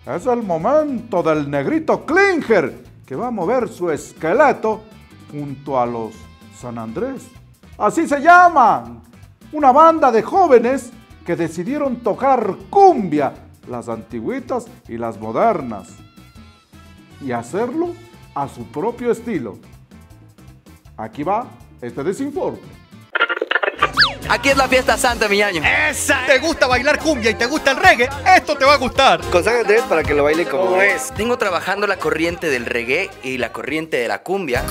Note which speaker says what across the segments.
Speaker 1: Es el momento del negrito Klinger, que va a mover su esqueleto junto a los San Andrés. Así se llaman, una banda de jóvenes que decidieron tocar cumbia, las antigüitas y las modernas, y hacerlo a su propio estilo. Aquí va este desinforme.
Speaker 2: Aquí es la fiesta santa, mi ñaño.
Speaker 3: ¡Esa! ¿Te gusta bailar cumbia y te gusta el reggae? Esto te va a gustar.
Speaker 4: Con San Andrés para que lo baile como es.
Speaker 2: Tengo trabajando la corriente del reggae y la corriente de la cumbia.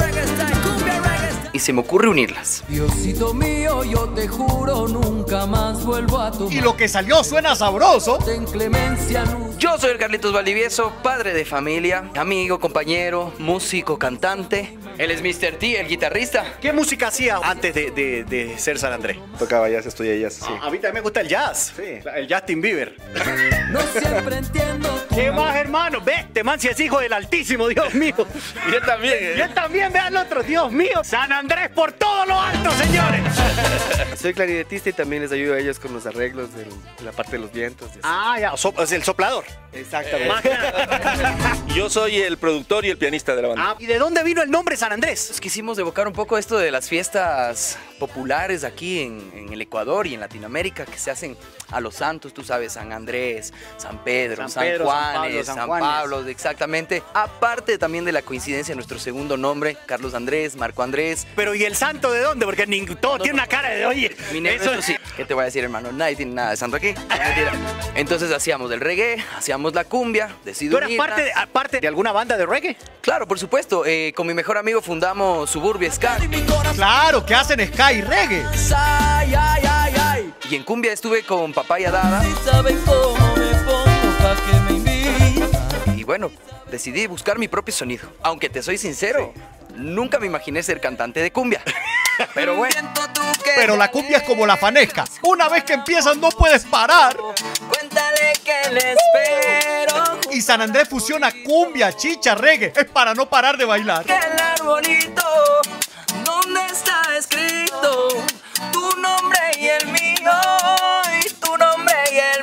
Speaker 2: Y se me ocurre unirlas.
Speaker 5: Diosito mío, yo te juro, nunca más vuelvo a tomar.
Speaker 3: Y lo que salió suena sabroso.
Speaker 5: Ten clemencia, luz.
Speaker 2: Yo soy el Carlitos Valdivieso, padre de familia, amigo, compañero, músico, cantante. Él es Mr. T, el guitarrista.
Speaker 3: ¿Qué música hacía antes de ser San Andrés?
Speaker 4: Tocaba jazz, estudié jazz, sí.
Speaker 3: A mí también me gusta el jazz.
Speaker 4: Sí.
Speaker 3: El Justin Bieber.
Speaker 5: No siempre entiendo tu
Speaker 3: ¿Qué
Speaker 5: amor.
Speaker 3: más, hermano? Ve, este man si es hijo del Altísimo, Dios mío.
Speaker 2: Yo también.
Speaker 3: Yo también, ve al otro, Dios mío. San Andrés por todo lo alto, señores.
Speaker 4: Soy clarinetista y también les ayudo a ellos con los arreglos de la parte de los vientos.
Speaker 3: Ah, ya, es el soplador.
Speaker 4: Exactamente.
Speaker 6: Yo soy el productor y el pianista de la banda.
Speaker 3: Ah, ¿y de dónde vino el nombre San Andrés?
Speaker 2: Pues quisimos evocar un poco esto de las fiestas populares aquí en el Ecuador y en Latinoamérica que se hacen a los santos, tú sabes, San Andrés, San Pedro, San Juanes, San Pablo, exactamente. Aparte también de la coincidencia de nuestro segundo nombre, Carlos Andrés, Marco Andrés.
Speaker 3: Pero ¿y el santo de dónde? Porque todo tiene una cara de, oye,
Speaker 2: Mi negro, eso sí. ¿Qué te voy a decir, hermano? Nadie tiene nada de santo aquí. Mentira. Entonces hacíamos el reggae, hacíamos la cumbia, decidí
Speaker 3: ¿Tú eras
Speaker 2: unirlas.
Speaker 3: parte de alguna banda de reggae?
Speaker 2: Claro, por supuesto. Con mi mejor amigo fundamos Suburbia Ska.
Speaker 3: Claro, que hacen ska y reggae.
Speaker 5: Ay, ay, ay, ay.
Speaker 2: Y en cumbia estuve con Papaya Dada.
Speaker 5: Si saben cómo me pongo pa' que me invitan.
Speaker 2: Y bueno, decidí buscar mi propio sonido. Aunque te soy sincero, nunca me imaginé ser cantante de cumbia. Pero bueno.
Speaker 3: Pero la cumbia es como la fanesca. Una vez que empiezas no puedes parar.
Speaker 5: Cuéntale que le espero.
Speaker 3: Y San Andrés fusiona cumbia, chicha, reggae. Es para no parar de bailar.
Speaker 5: Que el arbolito, ¿dónde está escrito? Tu nombre y el mío, y tu nombre y el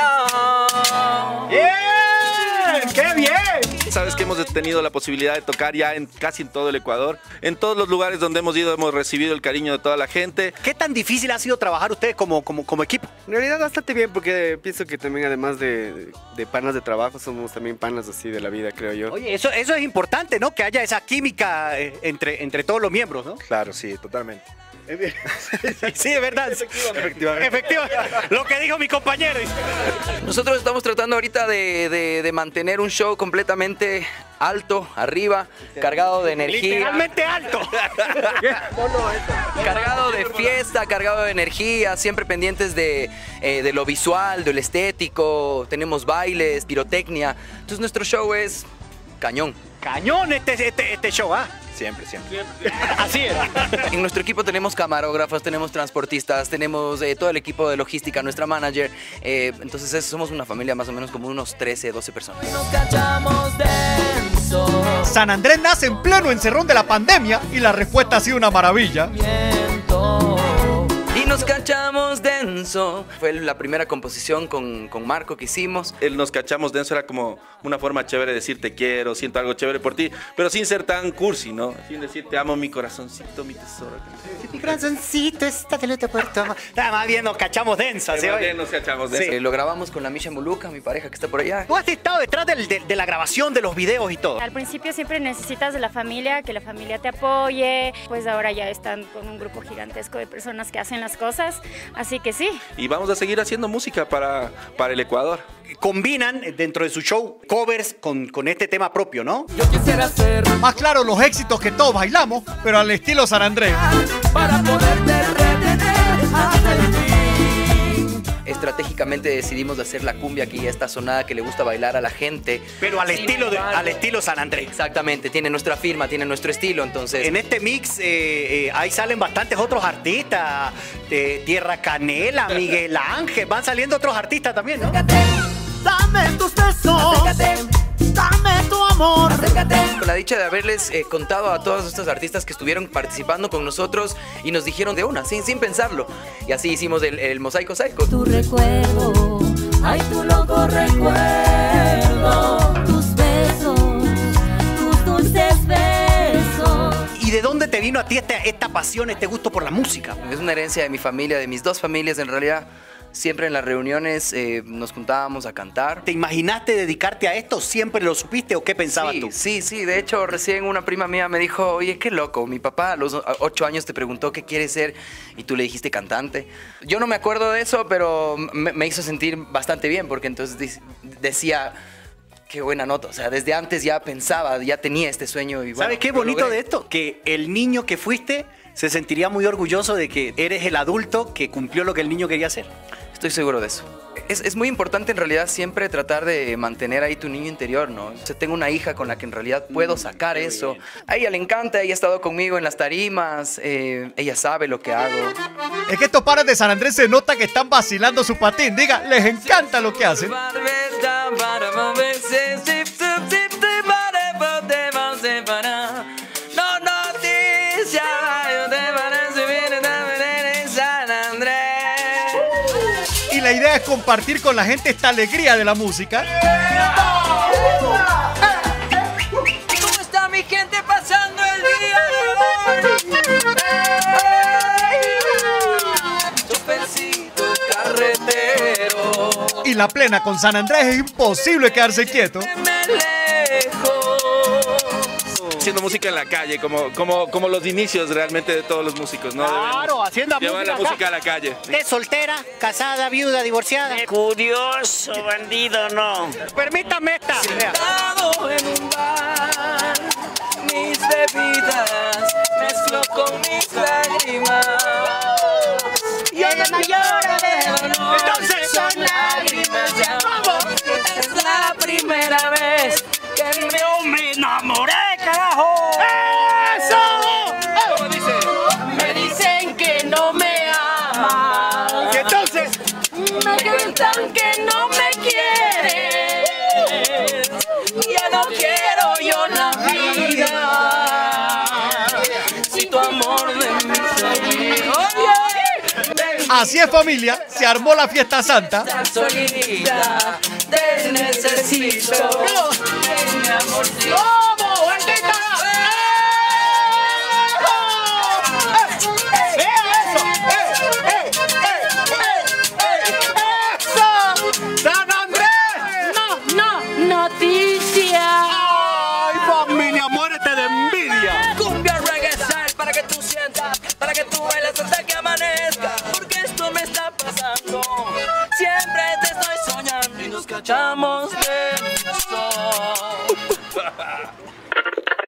Speaker 5: mío.
Speaker 3: ¡Bien! ¡Qué bien!
Speaker 6: Sabes que hemos tenido la posibilidad de tocar ya casi en todo el Ecuador. En todos los lugares donde hemos ido hemos recibido el cariño de toda la gente.
Speaker 3: ¿Qué tan difícil ha sido trabajar ustedes como equipo?
Speaker 4: En realidad bastante bien porque pienso que también además de panas de trabajo somos también panas así de la vida, creo yo.
Speaker 3: Oye, eso es importante, ¿no? Que haya esa química entre todos los miembros, ¿no?
Speaker 4: Claro, sí, totalmente.
Speaker 3: Sí, es verdad. Efectivamente. Lo que dijo mi compañero.
Speaker 2: Nosotros estamos tratando ahorita de mantener un show completamente alto, arriba, cargado de energía.
Speaker 3: Literalmente alto.
Speaker 2: Cargado de fiesta, cargado de energía, siempre pendientes de lo visual, de lo estético. Tenemos bailes, pirotecnia. Entonces nuestro show es cañón.
Speaker 3: Cañón este show, ¿ah?
Speaker 6: Siempre, siempre.
Speaker 3: Así es.
Speaker 2: En nuestro equipo tenemos camarógrafos, tenemos transportistas, tenemos todo el equipo de logística, nuestra manager. Entonces somos una familia más o menos como unos 13, 12 personas.
Speaker 5: Nos cachamos denso.
Speaker 3: San Andrés nace en pleno encerrón de la pandemia y la respuesta ha sido una maravilla.
Speaker 2: Y nos cachamos denso. Fue la primera composición con Marco que hicimos.
Speaker 6: El nos cachamos denso era como una forma chévere de decir te quiero, siento algo chévere por ti, pero sin ser tan cursi, ¿no? Sin decir te amo mi corazoncito, mi tesoro.
Speaker 3: Mi corazoncito está de luto por tu amor. Más bien nos cachamos densa, ¿sí?
Speaker 6: Más bien nos cachamos denso.
Speaker 2: Lo grabamos con la Misha Muluca, mi pareja que está por allá.
Speaker 3: Tú has estado detrás de la grabación de los videos y todo.
Speaker 7: Al principio siempre necesitas de la familia, que la familia te apoye, pues ahora ya están con un grupo gigantesco de personas que hacen las cosas, así que sí.
Speaker 6: Y vamos a seguir haciendo música para el Ecuador.
Speaker 3: Combinan dentro de su show covers con este tema propio, ¿no?
Speaker 5: Yo quisiera ser
Speaker 3: Más claro los éxitos que todos bailamos, pero al estilo San Andrés.
Speaker 5: para poderte retener hasta el fin.
Speaker 2: Estratégicamente decidimos de hacer la cumbia que ya está sonada, que le gusta bailar a la gente.
Speaker 3: Pero al estilo San Andrés.
Speaker 2: Exactamente, tiene nuestra firma, tiene nuestro estilo, entonces...
Speaker 3: En este mix ahí salen bastantes otros artistas, Tierra Canela, Miguel Ángel, van saliendo otros artistas también, ¿no?
Speaker 5: Dame tus besos, dame tu amor.
Speaker 2: Con la dicha de haberles contado a todos estos artistas que estuvieron participando con nosotros y nos dijeron de una, sin pensarlo. Y así hicimos el Mosaico Psycho.
Speaker 5: Tu recuerdo, ay, tu loco recuerdo.
Speaker 3: vino a ti esta pasión, este gusto por la música?
Speaker 2: Es una herencia de mi familia, de mis dos familias en realidad. Siempre en las reuniones nos juntábamos a cantar.
Speaker 3: ¿Te imaginaste dedicarte a esto? ¿Siempre lo supiste o qué pensabas tú?
Speaker 2: Sí. De hecho, recién una prima mía me dijo, oye, qué loco, mi papá a los 8 años te preguntó qué quieres ser y tú le dijiste cantante. Yo no me acuerdo de eso, pero me hizo sentir bastante bien porque entonces decía... Qué buena nota, o sea, desde antes ya pensaba, ya tenía este sueño. Y bueno,
Speaker 3: ¿sabes qué bonito de esto? Que el niño que fuiste se sentiría muy orgulloso de que eres el adulto que cumplió lo que el niño quería hacer.
Speaker 2: Estoy seguro de eso. Es muy importante en realidad siempre tratar de mantener ahí tu niño interior, ¿no? O sea, tengo una hija con la que en realidad puedo sacar eso. A ella le encanta, ella ha estado conmigo en las tarimas, ella sabe lo que hago.
Speaker 8: Es que estos pares de San Andrés se nota que están vacilando su patín. Diga, les encanta lo que hacen. Y la idea es compartir con la gente esta alegría de la música.
Speaker 5: ¿Cómo está mi gente pasando el día de hoy? Chofercito carretero.
Speaker 8: Y la plena con San Andrés es imposible quedarse quieto.
Speaker 6: Haciendo música en la calle, como los inicios realmente de todos los músicos, ¿no?
Speaker 3: Claro, haciendo
Speaker 6: llevar la música a la calle.
Speaker 3: ¿Usted soltera, casada, viuda, divorciada?
Speaker 9: Curioso, bandido, no.
Speaker 3: Permítame esta.
Speaker 5: Sentado en un bar, mis bebidas mezclo con mis lágrimas. Y ella no llora de dolor, entonces son lágrimas de amor. Es la primera vez que me enamoré, carajo.
Speaker 3: ¡Eso!
Speaker 5: ¿Cómo dice? Me dicen que no me aman.
Speaker 3: Y entonces
Speaker 5: Me gritan que no me quieres. Ya no quiero yo la vida. Si tu amor de mí se
Speaker 8: Así es, familia, se armó la fiesta santa.
Speaker 5: solita, te necesito. En mi amorcito.
Speaker 3: ¡Vamos, bandita! ¡San Andrés!
Speaker 5: Noticia.
Speaker 3: ¡Ay, familia, muérete de envidia!
Speaker 5: Cumbia reggae para que tú sientas, para que tú bailes hasta que amanezca. Porque esto me está pasando. Siempre te estoy soñando y nos cachamos de eso.